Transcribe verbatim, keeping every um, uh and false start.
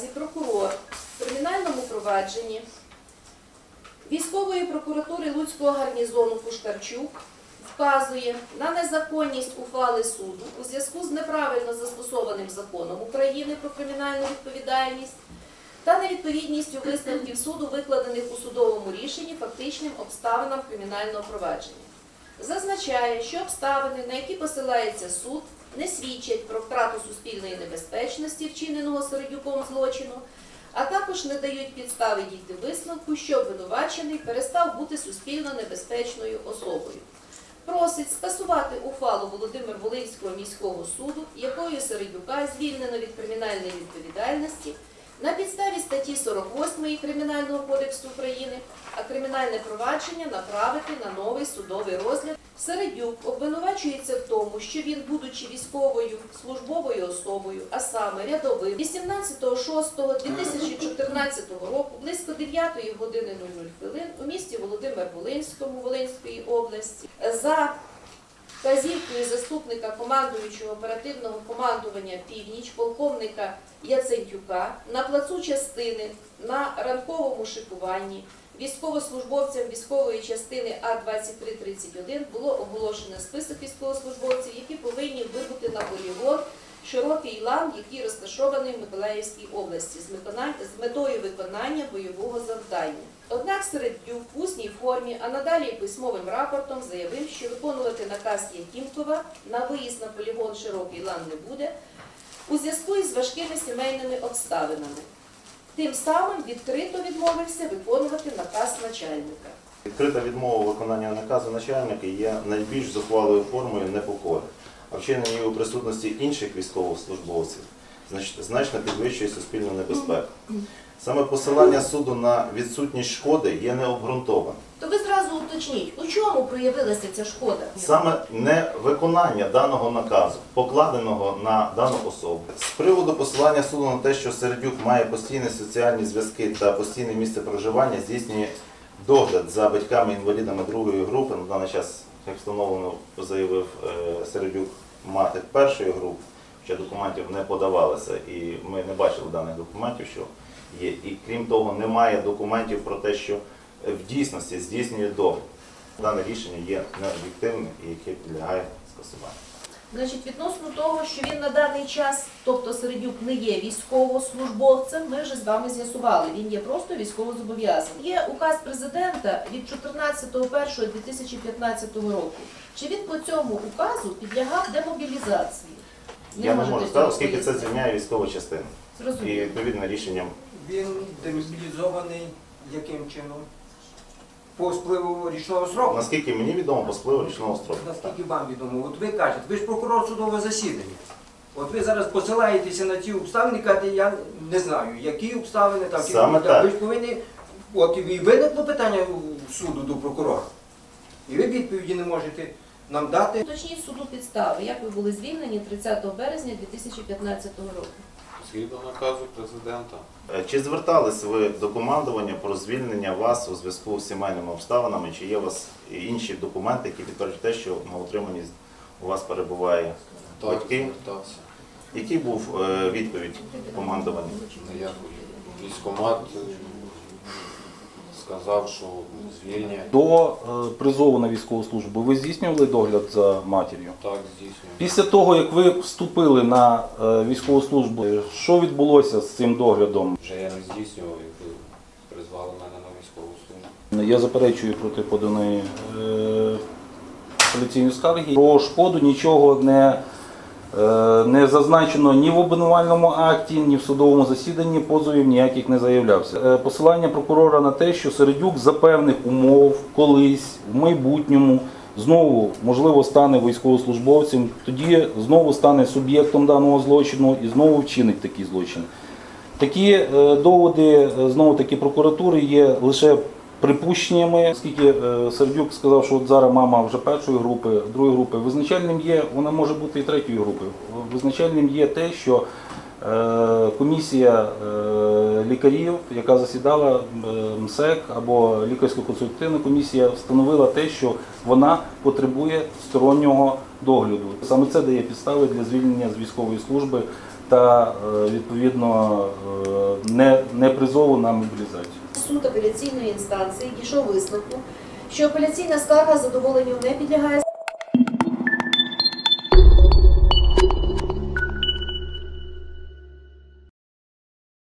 наразі прокурор в кримінальному провадженні військової прокуратури Луцького гарнізону Пушкарчук вказує на незаконність ухвали суду у зв'язку з неправильно застосованим законом України про кримінальну відповідальність та невідповідністю висновків суду, викладених у судовому рішенні, фактичним обставинам кримінального провадження. Зазначає, що обставини, на які посилається суд, не свідчать про втрату суспільної небезпечності вчиненого Середюком злочину, а також не дають підстави дійти висновку, що обвинувачений перестав бути суспільно небезпечною особою. Просить скасувати ухвалу Володимир-Волинського міського суду, якою Середюка звільнено від кримінальної відповідальності на підставі статті сорок восьмої Кримінального кодексу України, а кримінальне провадження направити на новий судовий розгляд. Середюк обвинувачується в тому, що він, будучи військовою службовою особою, а саме рядовим, вісімнадцятого шостого дві тисячі чотирнадцятого року близько дев'ятої години нуль нуль хвилин у місті Володимир-Волинському Волинської області за вказівкою заступника командуючого оперативного командування «Північ» полковника Яцентюка на плацу частини на ранковому шикуванні військовослужбовцям військової частини А двадцять три тридцять один було оголошено список військовослужбовців, які повинні вибути на полігон Широкий Лан, який розташований в Миколаївській області, з метою виконання бойового завдання. Однак Середюк в усній формі, а надалі письмовим рапортом заявив, що виконувати наказ Якімкова на виїзд на полігон Широкий Лан не буде у зв'язку із важкими сімейними обставинами. Тим самим відкрито відмовився виконувати наказ начальника. Відкрита відмова виконання наказу начальника є найбільш зухвалою формою непокори, а вчинення у присутності інших військовослужбовців значно підвищує суспільну небезпеку. Саме посилання суду на відсутність шкоди є необґрунтованим. То ви зразу уточніть, у чому проявилася ця шкода? Саме невиконання даного наказу, покладеного на дану особу. З приводу посилання суду на те, що Середюк має постійні соціальні зв'язки та постійне місце проживання, здійснює догляд за батьками-інвалідами другої групи, на даний час, як встановлено, заявив Середюк, мати першої групи, ще документів не подавалося, і ми не бачили даних документів, що є. І крім того, немає документів про те, що в дійсності здійснює догляд. Дане рішення є необ'єктивним і яке підлягає скасуванню. Значить, відносно того, що він на даний час, тобто Середюк не є військовослужбовцем, ми вже з вами з'ясували, він є просто військовозобов'язаний. Є указ президента від чотирнадцятого першого дві тисячі п'ятнадцятого року. Чи він по цьому указу підлягав демобілізації? Не Я не можу сказати, оскільки це звільняє військову частину. Зрозуміло. І відповідно рішенням. Він демобілізований яким чином? По спливу річного строку? Наскільки мені відомо, по спливу річного строку. Наскільки вам відомо? От ви кажете, ви ж прокурор судового засідання. От ви зараз посилаєтеся на ці обставини, кажете, я не знаю, які обставини, там, Саме чи, так. Ви ж повинні, от і виникло питання суду до прокурора. І ви відповіді не можете нам дати. Уточніть суду підстави, як ви були звільнені тридцятого березня дві тисячі п'ятнадцятого року. Згідно наказу президента. Чи звертались ви до командування про звільнення вас у зв'язку з сімейними обставинами? Чи є у вас інші документи, які підтверджують те, що на утриманні у вас перебуває Так, батьки? звертався. Який був е, відповідь командування? Ніякої. Військкомат сказав, що звільнення. До е, призову на військову службу ви здійснювали догляд за матір'ю? Так, здійснює. Після того, як ви вступили на е, військову службу, що відбулося з цим доглядом? Вже я не здійснював, і ви призвали мене на військову службу. Я заперечую проти поданої е, апеляційної скарги. Про шкоду нічого не, е, не зазначено ні в обвинувальному акті, ні в судовому засіданні, позовів ніяких не заявлявся. Е, посилання прокурора на те, що Середюк за певних умов колись, в майбутньому, знову, можливо, стане військовослужбовцем, тоді знову стане суб'єктом даного злочину і знову вчинить такий злочин. Такі е, доводи, знову-таки, прокуратури є лише припущеннями, оскільки е, Середюк сказав, що от зараз мама вже першої групи, другої групи. Визначальним є, вона може бути і третьої групи. Визначальним є те, що е, комісія е, лікарів, яка засідала, е, МСЕК або лікарсько-консультативна комісія, встановила те, що вона потребує стороннього догляду. Саме це дає підстави для звільнення з військової служби та е, відповідно е, не, не призову на мобілізацію. Суд апеляційної інстанції дійшов висновку, що апеляційна скарга задоволенню не підлягає